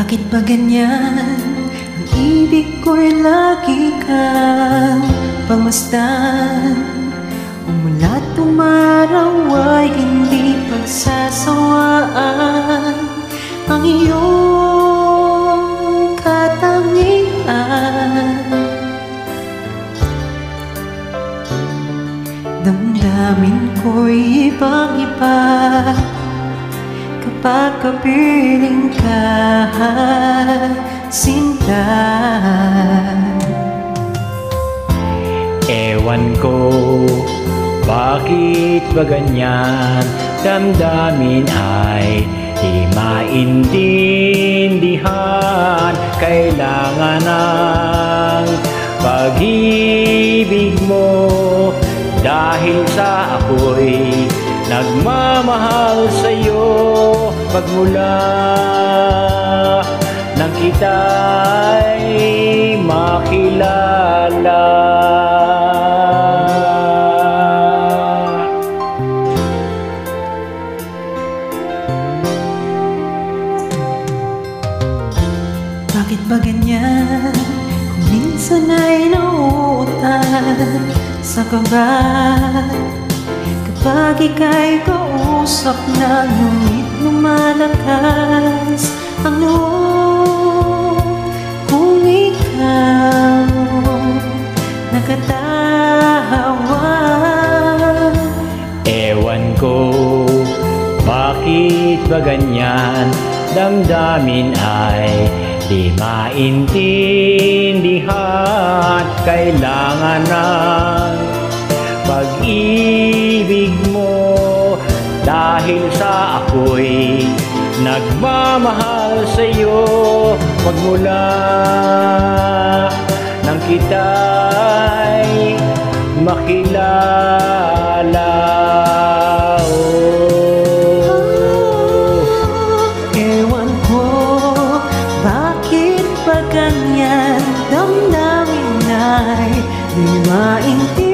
Bakit ba ganyan? Ang ibig ko'y lagi kang pagmasdan. Umulat umaraw ay hindi pagsasawaan. Ang iyong katangian, damdamin ko'y ibang-iba kapag kapiling ka, sinta. Ewan ko, bakit ba ganyan? Damdamin ay di maintindihan. Kailangan ng pag-ibig mo, dahil sa ako'y nagmamahal sa'yo. Pagmula nang kita'y makilala, bakit ba ganyan? Kung minsan ay nauutan sa kaba, kapag ika'y kausap na, ngunit lumalakas ang loob. Kung ikaw nakatawa, ewan ko, bakit ba ganyan? Damdamin ay di maintindihan. Kailangan ng pag-ibig mo, dahil sa ako'y nagmamahal sa'yo. Magmula nang kita'y makilala. Ewan ko, bakit ba ganyan? Damdamin ay di maintindihan.